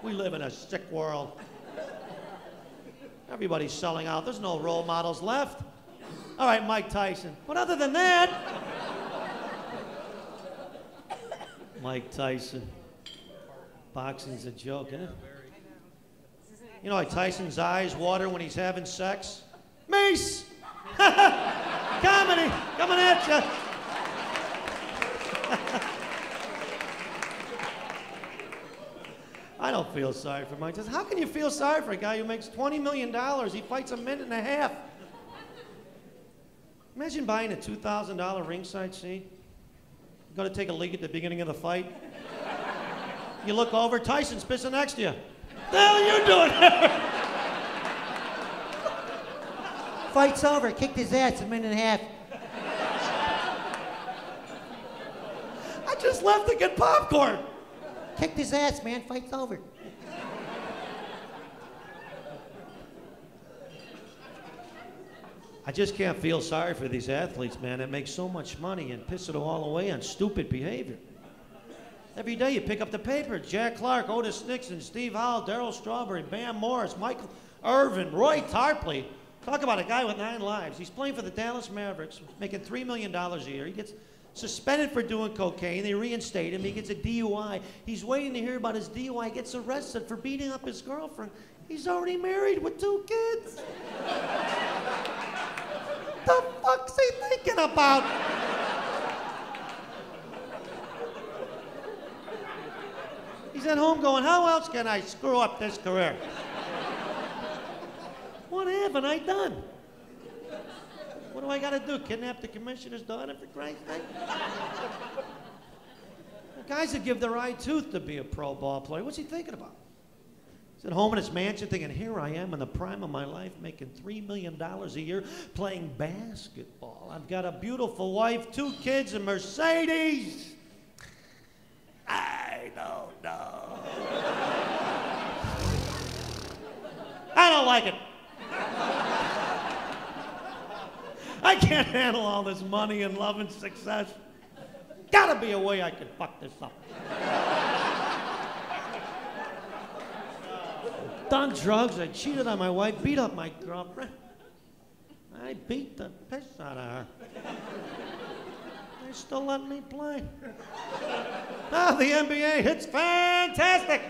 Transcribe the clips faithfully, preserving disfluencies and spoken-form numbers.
We live in a sick world. Everybody's selling out. There's no role models left. All right, Mike Tyson. But other than that, Mike Tyson. Boxing's a joke, isn't it? You know why Tyson's eyes water when he's having sex? Mace! Comedy coming at you. I don't feel sorry for Mike Tyson. How can you feel sorry for a guy who makes twenty million dollars? He fights a minute and a half. Imagine buying a two thousand dollar ringside seat. You go to take a leak at the beginning of the fight. You look over, Tyson's pissing next to you. What the hell are you doing here? Fight's over. Kicked his ass a minute and a half. I just left to get popcorn. Kicked his ass, man. Fight's over. I just can't feel sorry for these athletes, man, that make so much money and piss it all away on stupid behavior. Every day you pick up the paper, Jack Clark, Otis Nixon, Steve Howell, Darryl Strawberry, Bam Morris, Michael Irvin, Roy Tarpley. Talk about a guy with nine lives. He's playing for the Dallas Mavericks, making three million dollars a year. He gets suspended for doing cocaine. They reinstate him. He gets a D U I. He's waiting to hear about his D U I. He gets arrested for beating up his girlfriend. He's already married with two kids. The fuck's he thinking about? He's at home going, how else can I screw up this career? What haven't I done? What do I gotta do? Kidnap the commissioner's daughter, for Christ's sake? The guys that give their eye tooth to be a pro ball player, what's he thinking about? He's at home in his mansion thinking, here I am in the prime of my life making three million dollars a year playing basketball. I've got a beautiful wife, two kids, a Mercedes. I don't know. I don't like it. I can't handle all this money and love and success. Gotta be a way I can fuck this up. Done drugs, I cheated on my wife, beat up my girlfriend. I beat the piss out of her. They still let me play. Ah, the N B A, it's fantastic.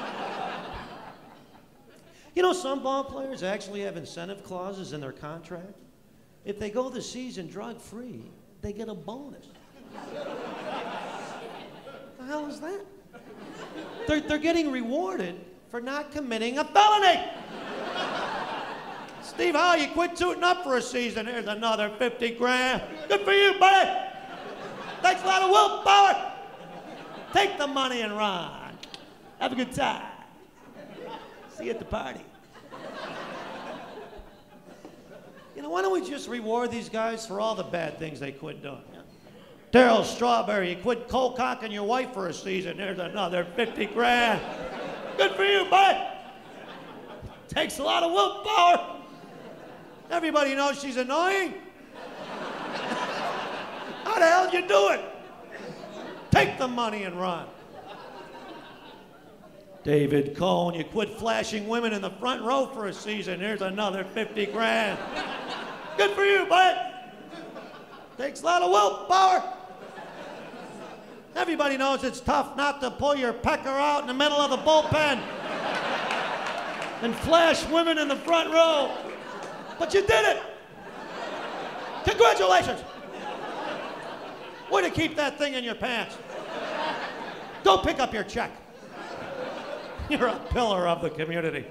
You know, some ball players actually have incentive clauses in their contract. If they go the season drug-free, they get a bonus. What the hell is that? They're, they're getting rewarded for not committing a felony. Steve Howell, you quit tooting up for a season. Here's another fifty grand. Good for you, buddy. Takes a lot of willpower. Take the money and run. Have a good time. See you at the party. You know, why don't we just reward these guys for all the bad things they quit doing? Darryl Strawberry, you quit cold cocking your wife for a season. There's another fifty grand. Good for you, bud. Takes a lot of willpower. Everybody knows she's annoying. How the hell did you do it? Take the money and run. David Cohn, you quit flashing women in the front row for a season. Here's another fifty grand. Good for you, bud. Takes a lot of willpower. Everybody knows it's tough not to pull your pecker out in the middle of the bullpen and flash women in the front row. But you did it. Congratulations. Way to keep that thing in your pants. Go pick up your check. You're a pillar of the community.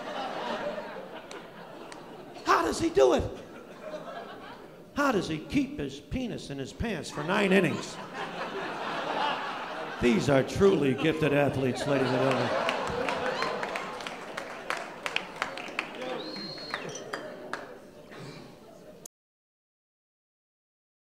How does he do it? How does he keep his penis in his pants for nine innings? These are truly gifted athletes, ladies and gentlemen.